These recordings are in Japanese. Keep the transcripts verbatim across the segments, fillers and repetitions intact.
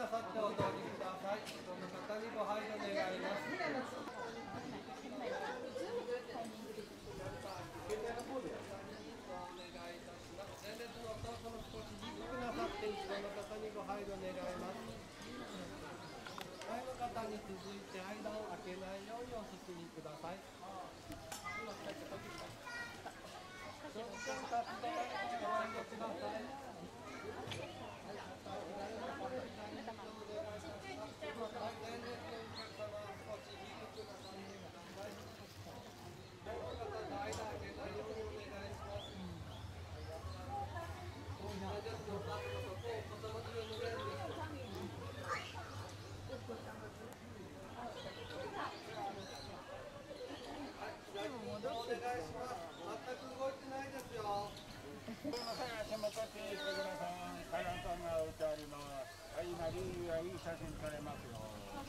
なさってお通りください。その方にご配慮願います。前列のとその少し低くなさって後ろの方にご配慮願います。前の方に続いて間を空けないようにお進みください。ちょっと立ち止まってご覧ください。お願いします。全く動いてないですよ。 すみません、足元ついてください。カランコンが置いてあります。はい、なりはいい写真撮れますよ。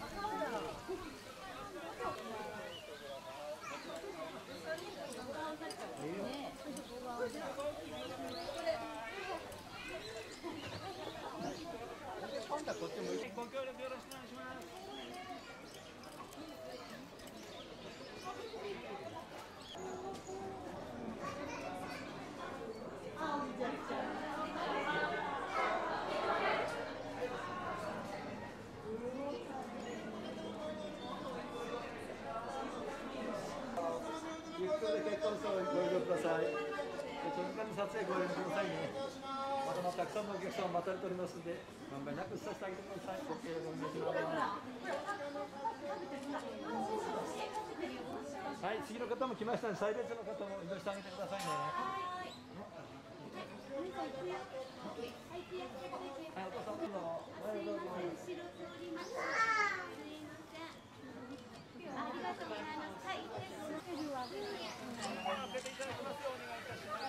今度はこっち向いて。 ご協力よろしくお願いします。 ゆっくり結婚証をご利用ください。長時間の撮影ご利用くださいね。まだまだたくさんのお客さんを待たれておりますので、まんべんなくさせてあげてください。ご協力お願いします。はい、次の方も来ましたので、最列の方も移動してあげてくださいね。はい、お父さんどうぞ。はい、どうぞ。 ありがとうございます。はい、 開けていただきますよ。お願いいたします。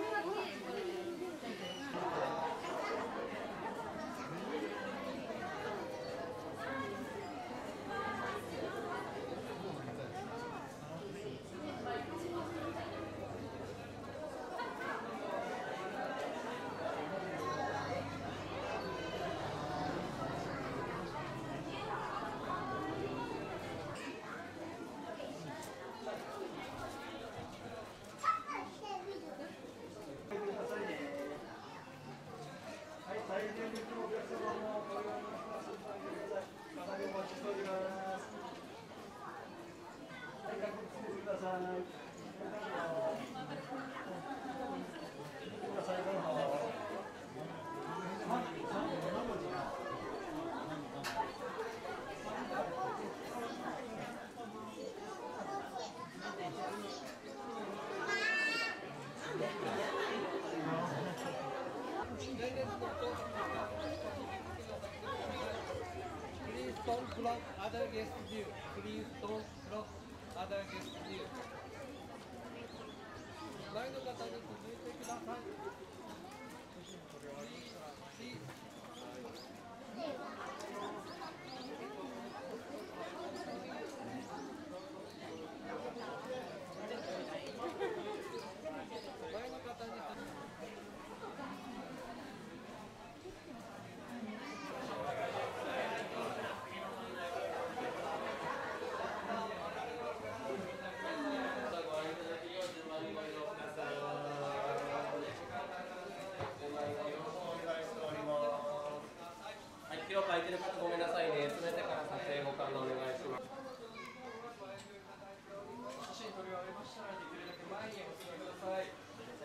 最前列のお客様もご利用します。かなりお待ちしております。はい、確認してください。見てください。どうぞ。Please don't block other guest view. Please don't block other guest view. 前の方に続いてください。前の方にはい、広く空いてる方ごめんなさいね。詰めてから撮影ご勘弁お願いします。 写真撮り終わりましたらできるだけ前にお進みください。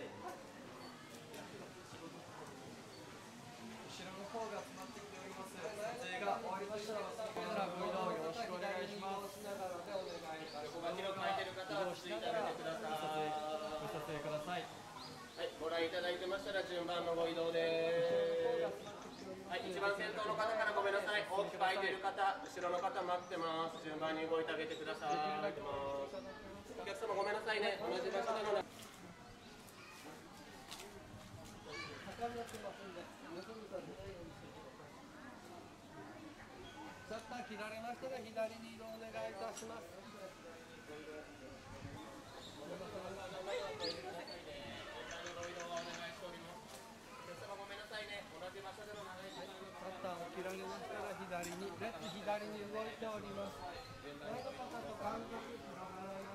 後ろの方が詰まってきております。撮影が終わりましたらお進みならご移動よろしくお願いします。 横が広く空いてる方は落ち着いてあげてください。 ご撮影ください。 はい、ご覧いただいてましたら順番のご移動です。はい、一番先頭の方からごめんなさい。大きく空いている方、後ろの方待ってます。順番に動いてあげてください。お客様ごめんなさいね。同じ場所なので。 シャッター切られましたら左に移動お願いいたします。 ごめんなさいね。同じ場所での長い時間。 シャッターを切られました左に、列左に動いております。前の方と間隔取らない